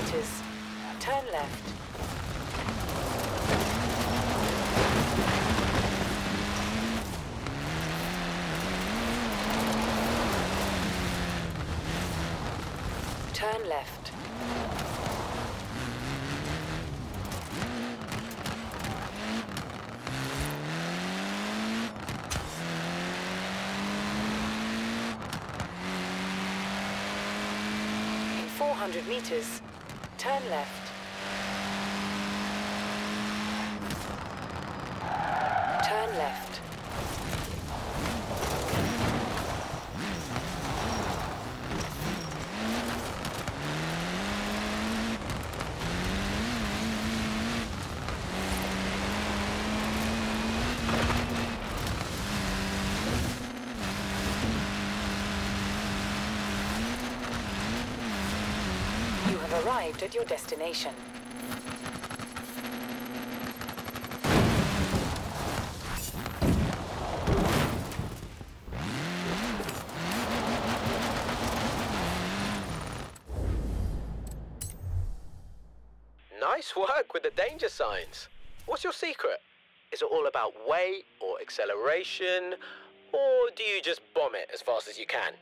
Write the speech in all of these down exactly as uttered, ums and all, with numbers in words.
meters. Turn left. Turn left. In four hundred meters, turn left. Turn left. You have arrived at your destination. Nice work with the danger signs. What's your secret? Is it all about weight or acceleration? Or do you just bomb it as fast as you can?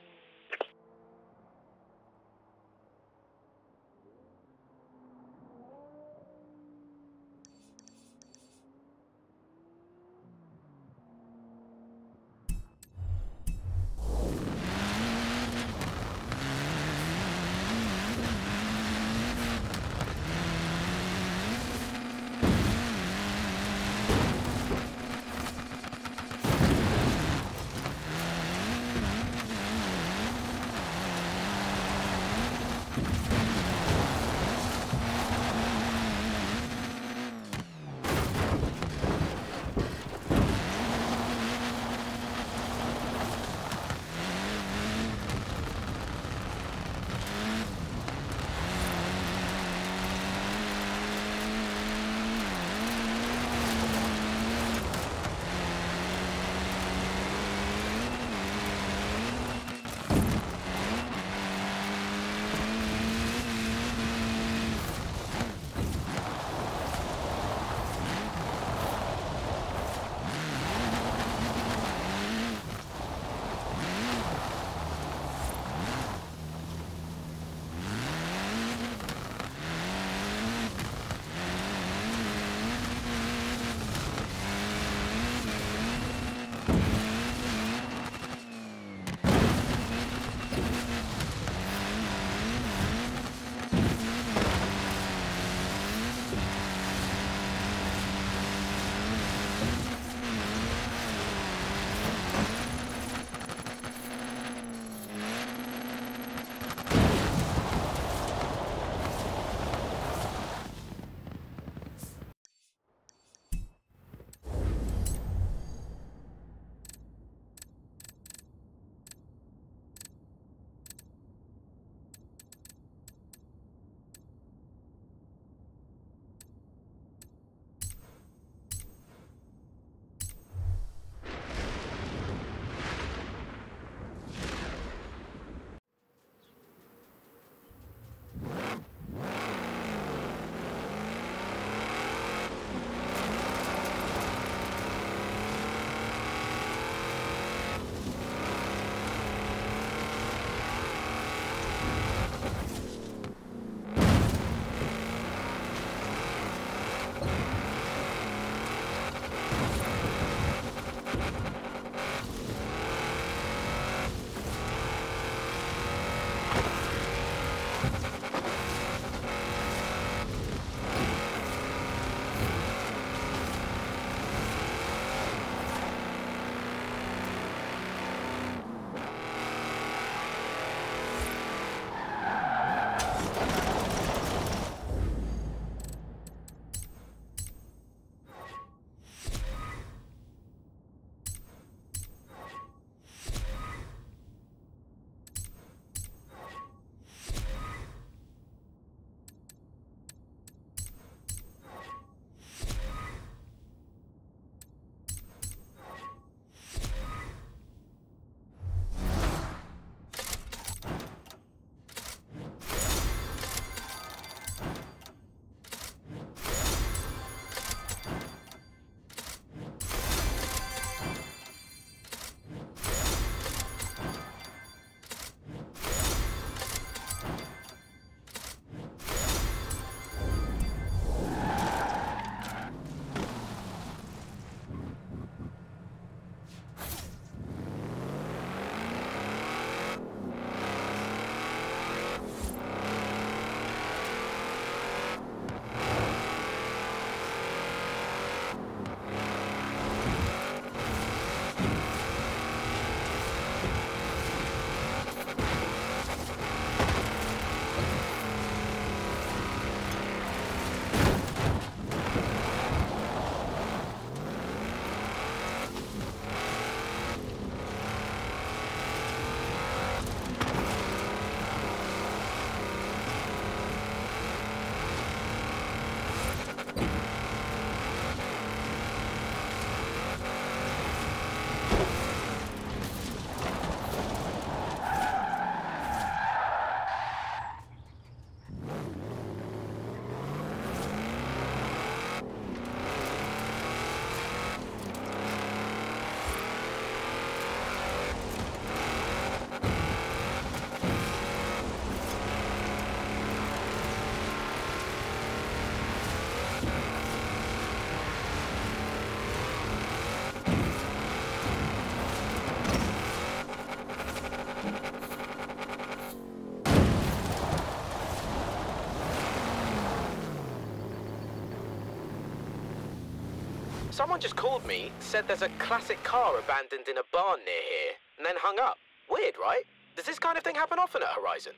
Someone just called me, said there's a classic car abandoned in a barn near here, and then hung up. Weird, right? Does this kind of thing happen often at Horizon?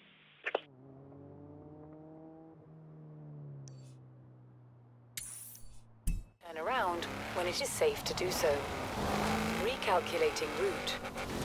Turn around when it is safe to do so. Recalculating route.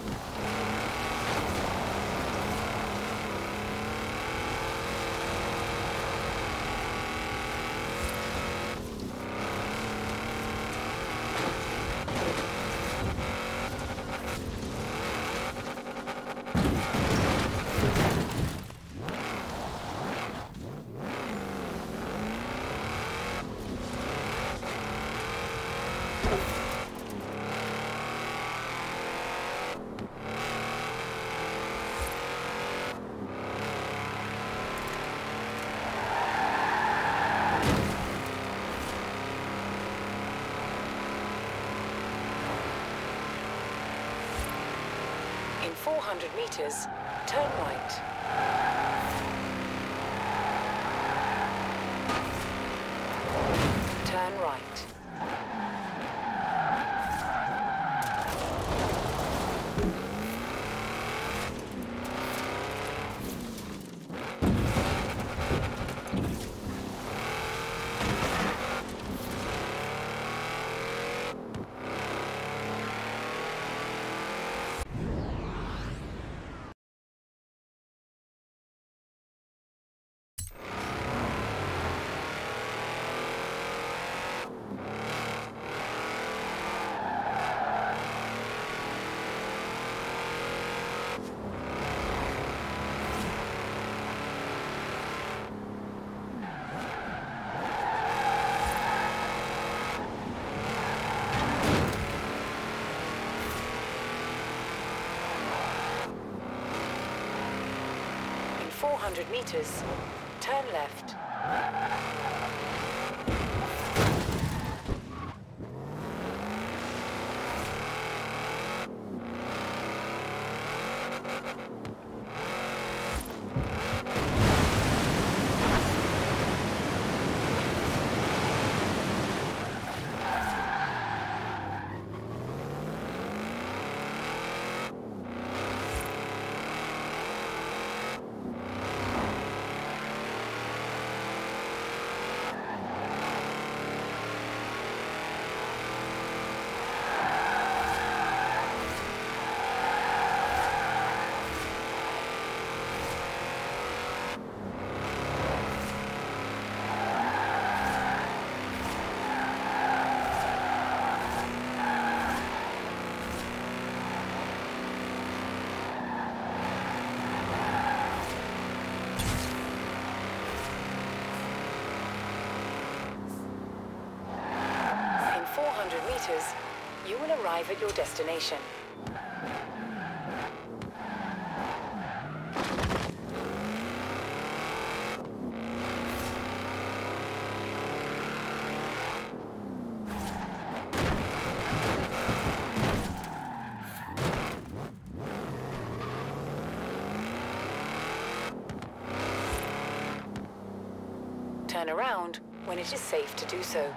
In four hundred meters, turn right. Turn right. four hundred meters, turn left. four hundred meters, you will arrive at your destination. Turn around when it is safe to do so.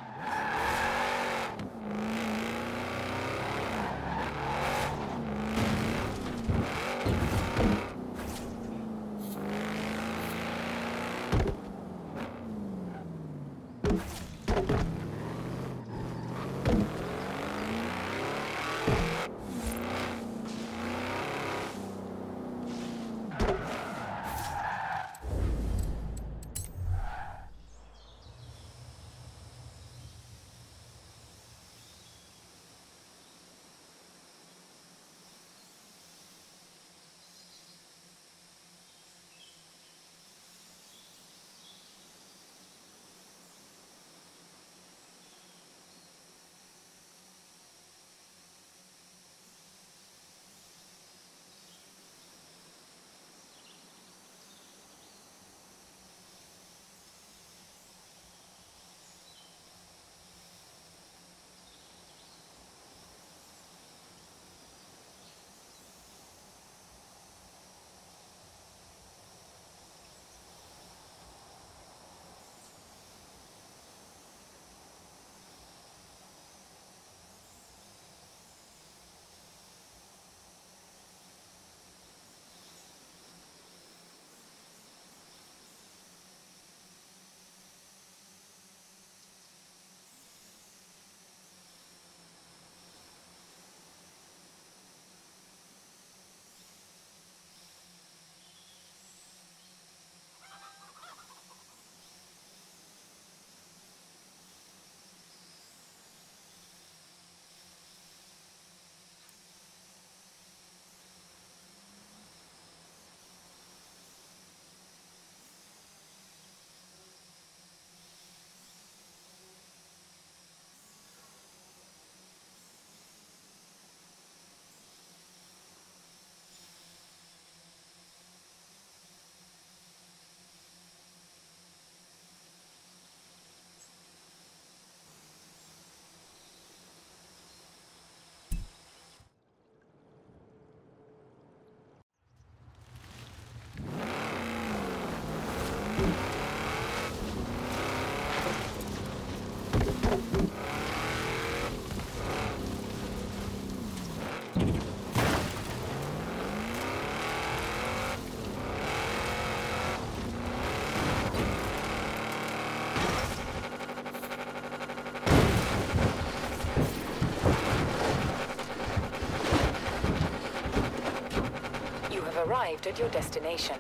Arrived at your destination.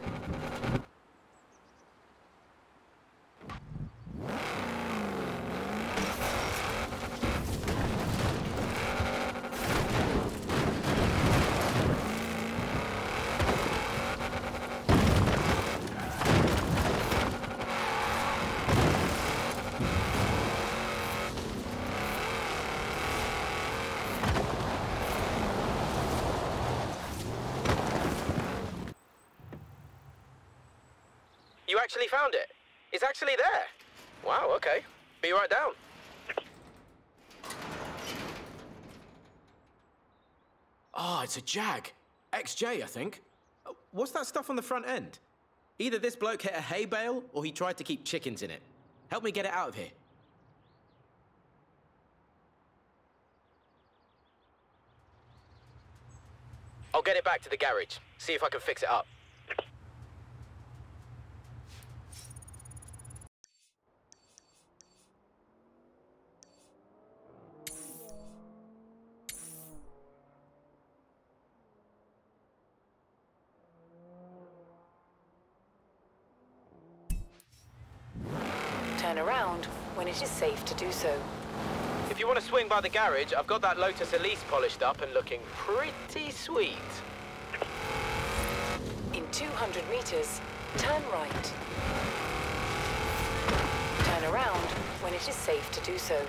You actually found it? It's actually there? Wow, okay. Be right down. Ah, oh, it's a Jag. X J, I think. Uh, What's that stuff on the front end? Either this bloke hit a hay bale, or he tried to keep chickens in it. Help me get it out of here. I'll get it back to the garage. See if I can fix it up. Turn around when it is safe to do so. If you want to swing by the garage, I've got that Lotus Elise polished up and looking pretty sweet. In two hundred meters, turn right. Turn around when it is safe to do so.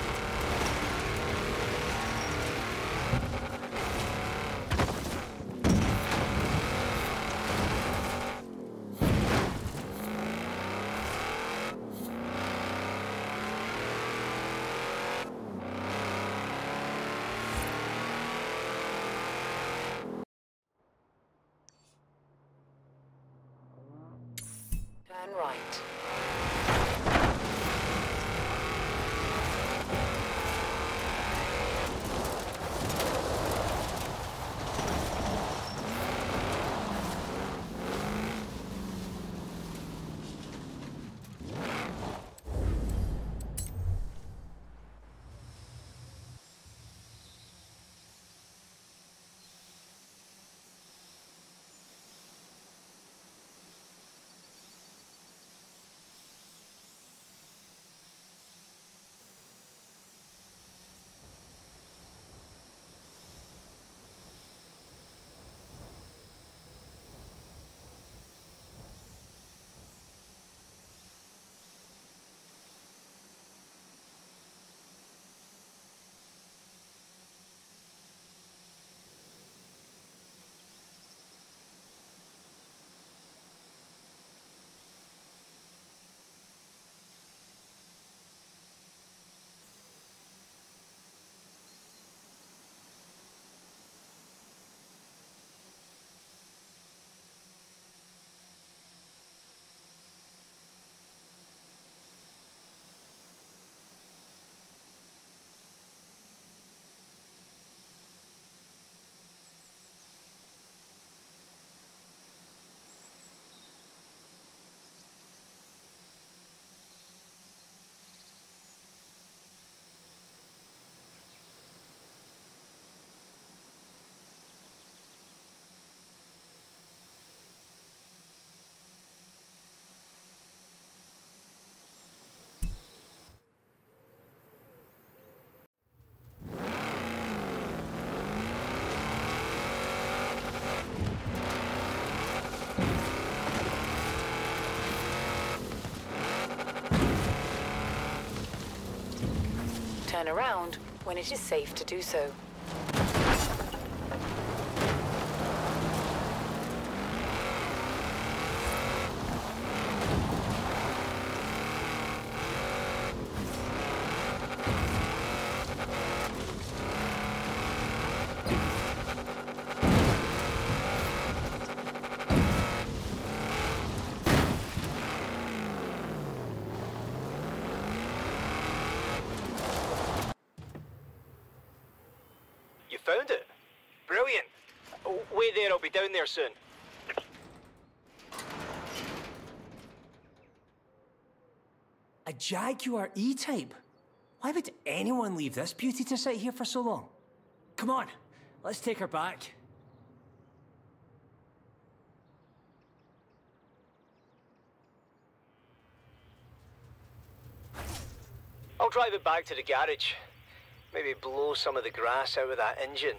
Turn right. Turn around when it is safe to do so. found it. Brilliant. Oh, wait there, I'll be down there soon. A Jaguar E-Type? Why would anyone leave this beauty to sit here for so long? Come on, let's take her back. I'll drive it back to the garage. Maybe blow some of the grass out of that engine.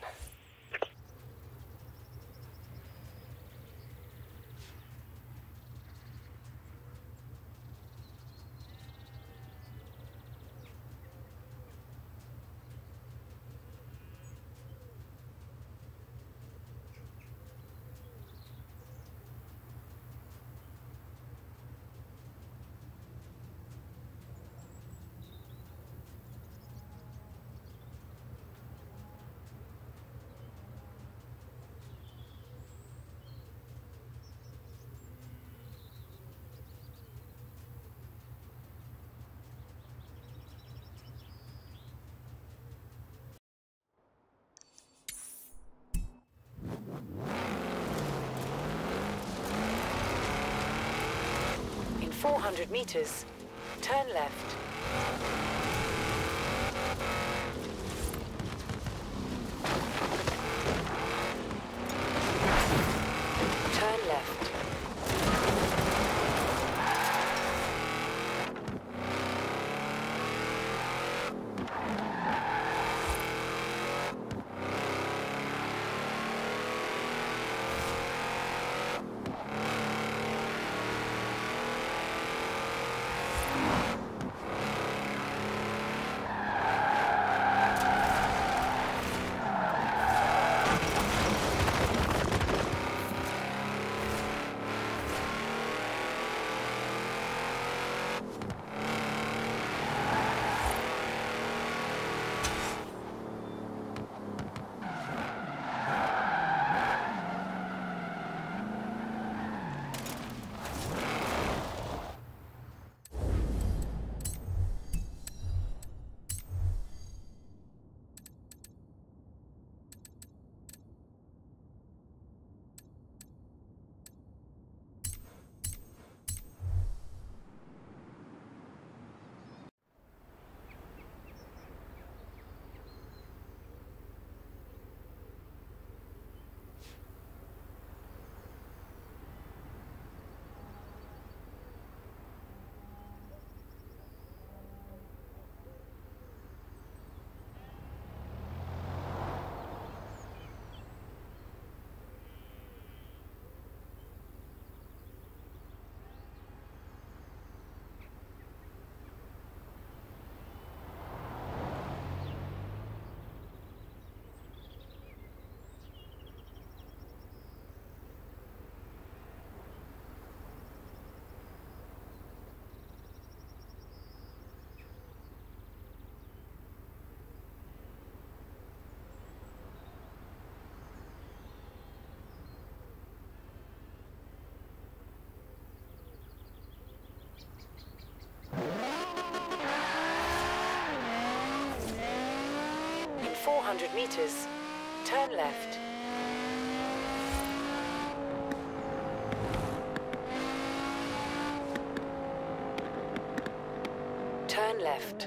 In four hundred meters, turn left. Turn left. four hundred meters, turn left. Turn left.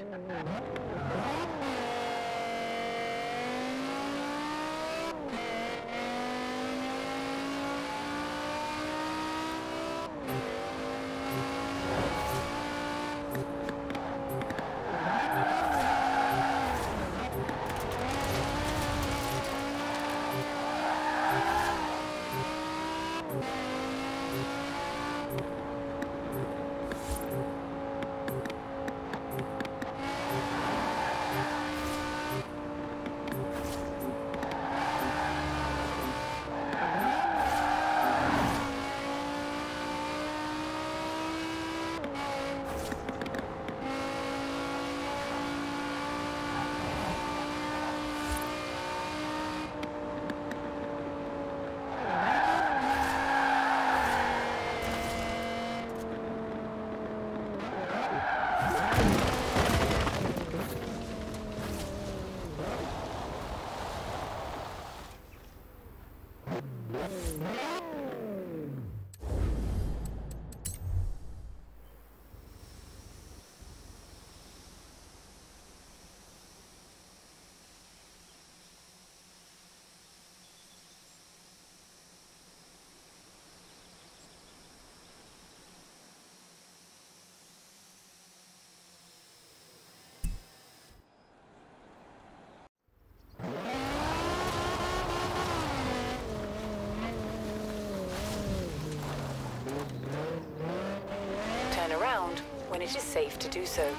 it is safe to do so.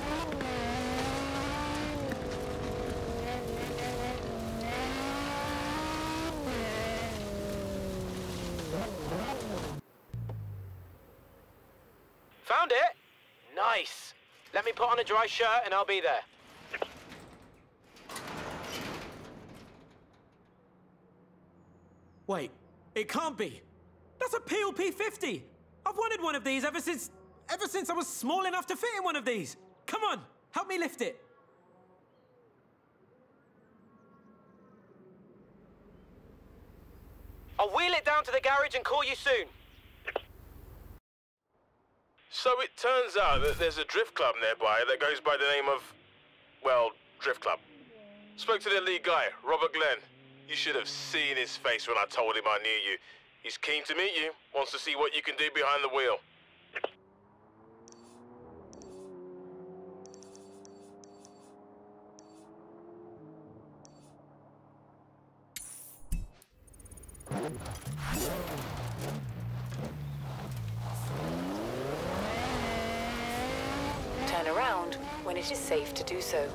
Found it? Nice. Let me put on a dry shirt and I'll be there. Wait, it can't be. That's a P L P fifty. I've wanted one of these ever since... ever since I was small enough to fit in one of these. Come on, help me lift it. I'll wheel it down to the garage and call you soon. So it turns out that there's a drift club nearby that goes by the name of, well, Drift Club. Spoke to the lead guy, Robert Glenn. You should have seen his face when I told him I knew you. He's keen to meet you, wants to see what you can do behind the wheel. Turn around when it is safe to do so.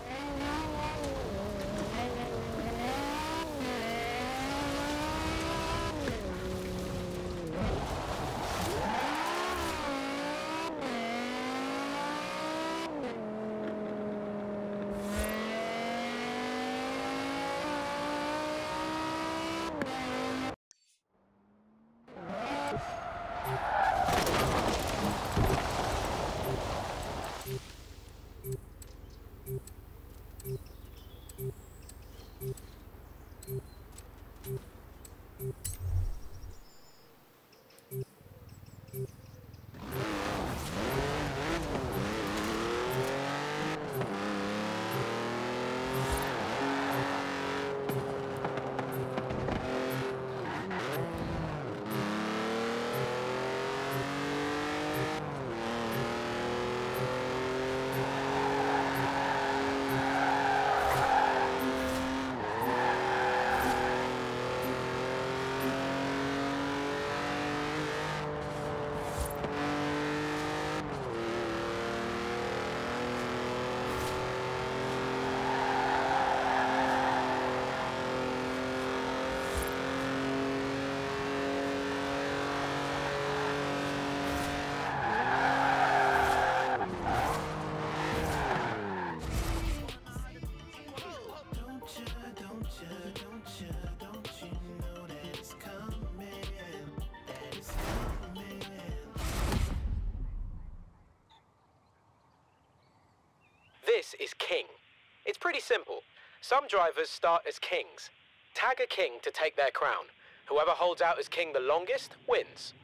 This is King. It's pretty simple. Some drivers start as kings. Tag a king to take their crown. Whoever holds out as king the longest wins.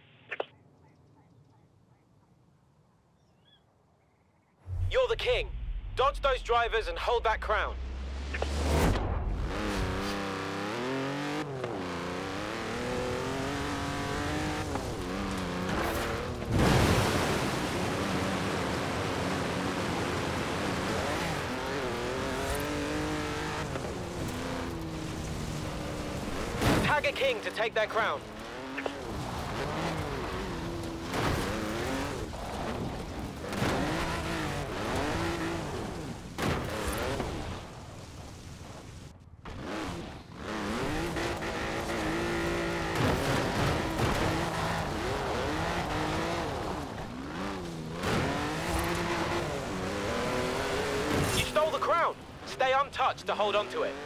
You're the king. Dodge those drivers and hold that crown. Tag a king to take their crown. You stole the crown. Stay untouched to hold on to it.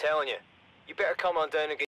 telling you. You better come on down and get